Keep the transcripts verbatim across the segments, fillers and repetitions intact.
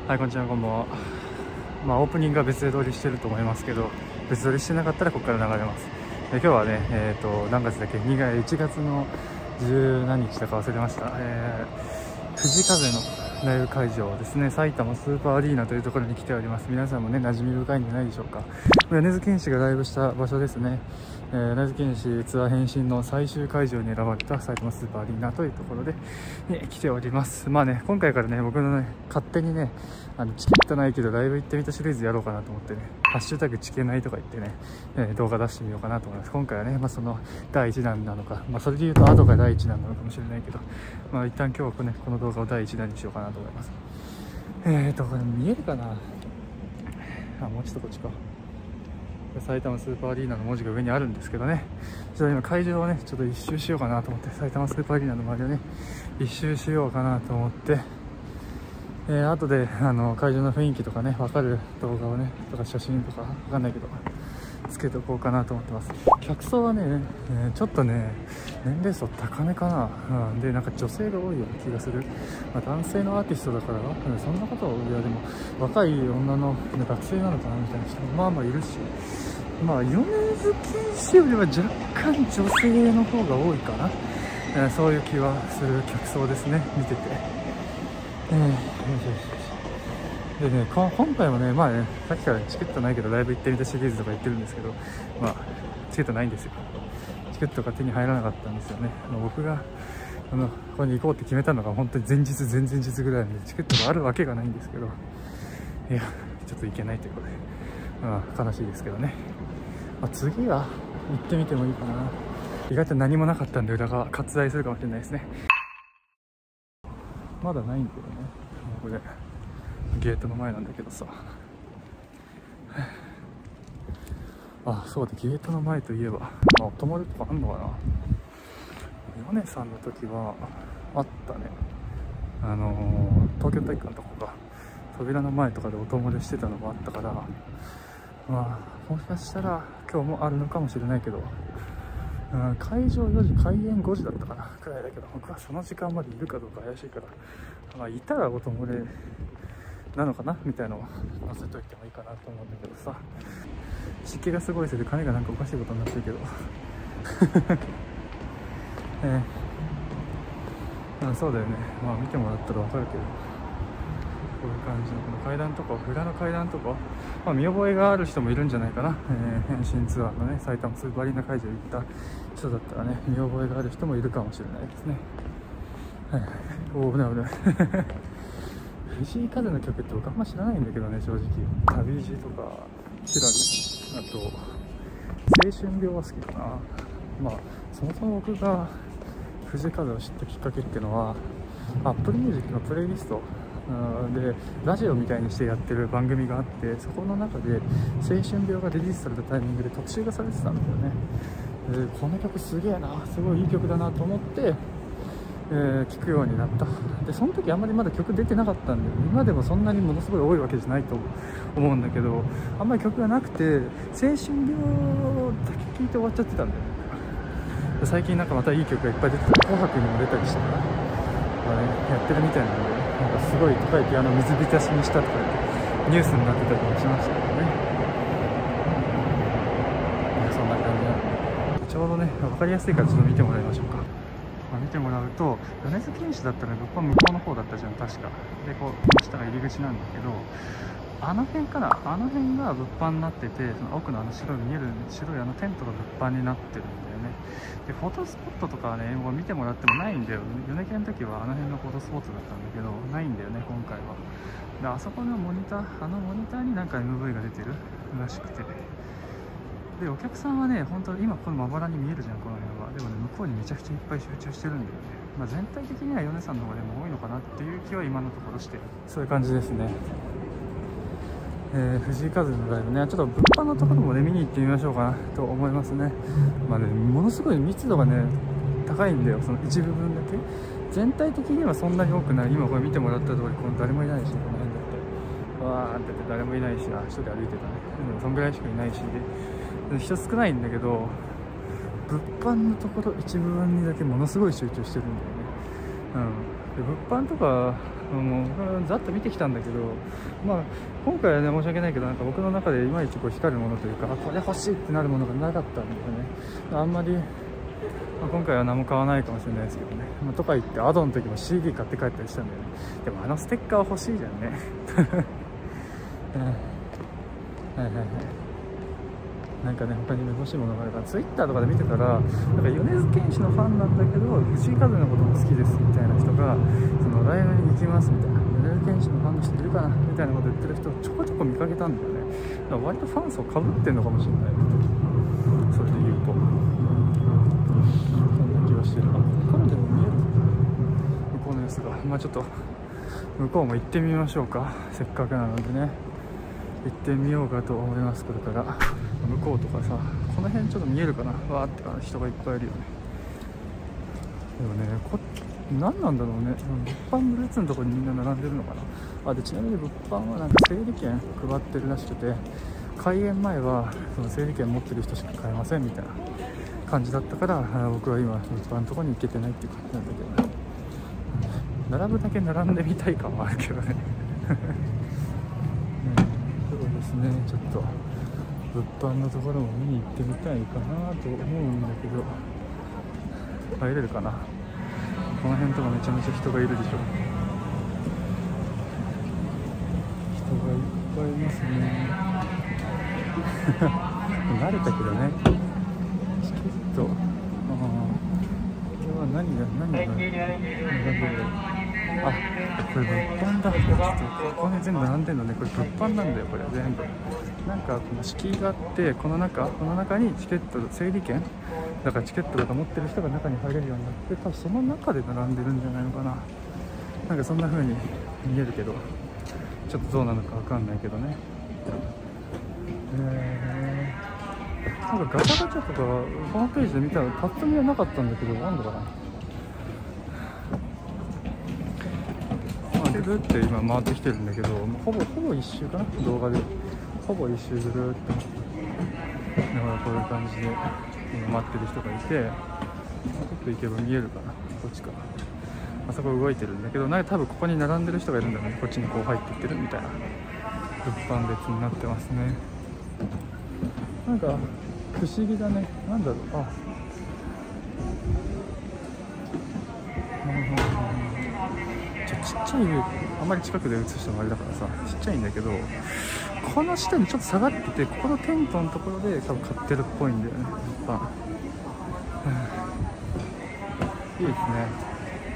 はい、こんにちは、こんばんは。まあ、オープニングは別で撮りしてると思いますけど、別撮りしてなかったらここから流れます。で今日はね、えっ、ー、と、何月だっけ、にがつ、いちがつの十何日だか忘れました。えー、藤風のライブ会場ですね、埼玉スーパーアリーナというところに来ております。皆さんもね、馴染み深いんじゃないでしょうか。米津玄師がライブした場所ですね。えー、米津玄師ツアー変身の最終会場に選ばれた埼玉スーパーアリーナというところで、ね、来ております。まあね、今回からね、僕のね、勝手にね、あのチケットないけどライブ行ってみたシリーズやろうかなと思ってね、ハッシュタグチケないとか言ってね、えー、動画出してみようかなと思います。今回はね、まあ、そのだいいちだんなのか、まあ、それで言うと後がだいいちだんなのかもしれないけど、まあ一旦今日はね、この動画をだいいちだんにしようかなと思います。えーと、これ見えるかなあ、もうちょっとこっちか。埼玉スーパーアリーナの文字が上にあるんですけどね、ちょっと今会場をね、ちょっと一周しようかなと思って、埼玉スーパーアリーナの周りをね、一周しようかなと思って、えー、後であの会場の雰囲気とかね、分かる動画をね、とか写真とかわかんないけど、つけておこうかなと思ってます。客層はね、えー、ちょっとね、年齢層高めかな、うん、で、なんか女性が多いような気がする。まあ、男性のアーティストだから、うん、そんなことは、いやでも、若い女の、ね、学生なのかなみたいな人もまあまあいるし、まあ、米津玄師よりは若干女性の方が多いかな、えー、そういう気はする客層ですね、見てて。えー、よしよしよし。でね、今回もね、まあね、さっきからチケットないけどライブ行ってみたシリーズとか言ってるんですけど、まあ、チケットないんですよ。チケットが手に入らなかったんですよね。あの僕があのここに行こうって決めたのが本当に前日、前々日ぐらいでチケットがあるわけがないんですけど、いや、ちょっと行けないということで、まあ、悲しいですけどね。まあ、次は行ってみてもいいかな。意外と何もなかったんで裏が割愛するかもしれないですね。まだないんだよね。これゲートの前なんだけどさ。あ、そうだ、ゲートの前といえば、まあ、お泊まりとかあんのかな。米さんの時はあったね。あのー、東京体育館とかが扉の前とかでお泊まりしてたのもあったから、まあもしかしたら今日もあるのかもしれないけど、うん、会場よじ、開演ごじだったかなくらいだけど、僕はその時間までいるかどうか怪しいから、まあ、いたらお泊まりなのかなみたいなのを載せといてもいいかなと思うんだけどさ、湿気がすごいせいで髪がなんかおかしいことになってるけどえー、あ、そうだよね。まあ見てもらったら分かるけど、こういう感じのこの階段とか、裏の階段とか、まあ、見覚えがある人もいるんじゃないかな。えー、変身ツアーのね、埼玉スーパーアリーナ会場行った人だったらね、見覚えがある人もいるかもしれないですね。はいはい。おお、危ない危ない。藤井風の曲って僕あんま知らないんだけどね、正直。旅路とか、キラリ、あと、青春病は好きかな。まあ、そもそも僕が藤井風を知ったきっかけっていうのは、Apple Music のプレイリストでラジオみたいにしてやってる番組があって、そこの中で青春病がリリースされたタイミングで特集がされてたんだよね。でこの曲すげえな、すごいいい曲だなと思って、えー、聴くようになった。でその時あんまりまだ曲出てなかったんで、今でもそんなにものすごい多いわけじゃないと思うんだけど、あんまり曲がなくて青春病だけ聴いて終わっちゃってたんだよね。最近なんかまたいい曲がいっぱい出てた、紅白にも出たりして、まあね、やってるみたいなので、なんかすごい高いピアノを水浸しにしたとか言ってニュースになってたりもしましたけどね。そんな感じなので、ちょうどね、分かりやすいからちょっと見てもらいましょうか。まあ、見てもらうと、米津玄師だったら僕は向こうの方だったじゃん、確か。で、こう、この下が入り口なんだけど、あの辺かな、あの辺が物販になってて、その奥のあの白い見える白いあのテントが物販になってるんだよね。で、フォトスポットとかはね、もう見てもらってもないんだよ。米系の時はあの辺のフォトスポットだったんだけど、ないんだよね、今回は。で、あそこのモニター、あのモニターになんか エムブイ が出てるらしくて。で、お客さんはね、本当今このまばらに見えるじゃん、この辺は。でもね、向こうにめちゃくちゃいっぱい集中してるんだよね。まあ、全体的には米さんの方がでも多いのかなっていう気は今のところしてる。そういう感じですね。えー、藤井風のライブね、ちょっと物販のところもね、見に行ってみましょうかなと思いますね。まあね、ものすごい密度がね、高いんだよ、その一部分だけ。全体的にはそんなに多くない。今これ見てもらった通り、この誰もいないし、この辺だって。わーってって誰もいないし、あ、一人で歩いてたね。でもそんぐらいしかいないし、人少ないんだけど、物販のところ一部分にだけものすごい集中してるんだよね。 物販とかもうざっと見てきたんだけど、まあ、今回はね申し訳ないけどなんか僕の中でいまいちこう光るものというかこれ欲しいってなるものがなかったんだよね。あんまり、まあ、今回は何も買わないかもしれないですけどね、まあ、とか言ってアドの時も シーディー 買って帰ったりしたんだよね。でもあのステッカーは欲しいじゃんね、うん、はいはいはい。なんかね、他に欲しいものがあるから、ツイッターとかで見てたら、なんか米津玄師のファンなんだけど、藤井風のことも好きですみたいな人が、そのライブに行きますみたいな、米津玄師のファンの人いるかなみたいなこと言ってる人をちょこちょこ見かけたんだよね。だから割とファン層かぶってんのかもしれない。それで言うと、そんな気はしてる。あ、彼女も見える向こうの様子が。まあちょっと、向こうも行ってみましょうか。せっかくなのでね。行ってみようかと思います。これから向こうとかさ、この辺ちょっと見えるかな、わーってか人がいっぱいいるよね。でもね、こ何なんだろうね、物販ブルーツのところにみんな並んでるのかな。あ、でちなみに物販はなんか整理券配ってるらしくて、開演前はその整理券持ってる人しか買えませんみたいな感じだったから、僕は今物販のところに行けてないっていう感じなんだけどね。並ぶだけ並んでみたい感はあるけどねそうですね、ちょっと物販のところも見に行ってみたいかなと思うんだけど、入れるかな。この辺とかめちゃめちゃ人がいるでしょ。人がいっぱいいますね慣れたけどね。チケット、ああ、これは何が何が並んでる。あ、これ物販だ。ちょっとここに全部並んでるのね。これ物販なんだよ、これ全部。なんかこの敷居があって、この中この中にチケット、整理券だからチケットとか持ってる人が中に入れるようになって、多分その中で並んでるんじゃないのかな。なんかそんな風に見えるけど、ちょっとどうなのかわかんないけどね。えー、なんかガチャガチャとかホームページで見たらパッと見はなかったんだけど、なんだかな。ぐるって今回ってきてるんだけど、ほぼほぼ一周かな、動画でほぼ一周ぐるっと。だからこういう感じで今待ってる人がいて、ちょっと行けば見えるかな、こっちか。あそこ動いてるんだけど、なんか多分ここに並んでる人がいるんだよね。こっちにこう入っていってるみたいな物販列になってますね。なんか不思議だね。なんだろう、あ、ちょちっちゃい、あんまり近くで映してもあれだからさ、ちっちゃいんだけど、この下にちょっと下がってて、ここのテントのところで多分買ってるっぽいんだよね、物販。いいですね。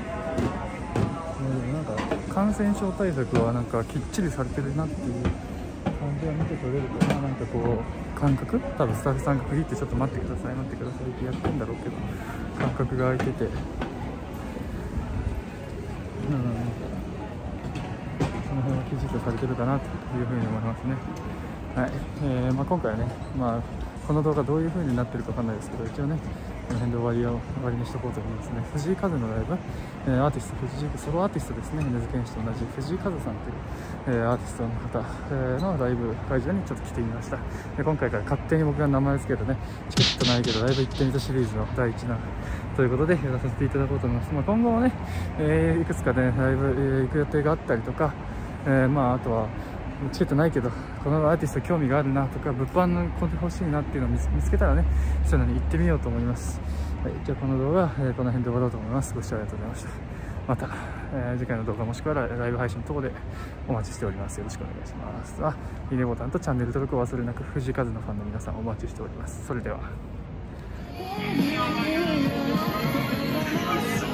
なんか感染症対策はなんかきっちりされてるなっていう感じは見て取れるかな。なんかこう感覚、多分スタッフさんが区切ってちょっと待ってください待ってくださいってやってんだろうけど、感覚が空いてて、うん、その辺はきちっとされてるかなというふうに思いますね。はい、えーまあ、今回はね、まあ、この動画どういう風になってるかわかんないですけど、一応ねこの辺で終わりを終わりにしとこうと思いますね。藤井風のライブ、えー、アーティスト、藤井ソロアーティストですね、米津玄師と同じ藤井風さんという、えー、アーティストの方、えー、のライブ会場にちょっと来てみました。で今回から勝手に僕が名前を付けてね、チケットないけどライブ行ってみたシリーズのだいいちだんということでやらさせていただこうと思います。まあ、今後もね、えー、いくつかねライブ、えー、行く予定があったりとか、えー、まああとはチケットないけどこのアーティスト興味があるなとか、物販の子で欲しいなっていうのを見つけたらね、そういうのに行ってみようと思います。はい、じゃあこの動画は、えー、この辺で終わろうと思います。ご視聴ありがとうございました。また、えー、次回の動画もしくはライブ配信のところでお待ちしております。よろしくお願いします。あ、いいねボタンとチャンネル登録を忘れなく。藤井風のファンの皆さんお待ちしております。それでは。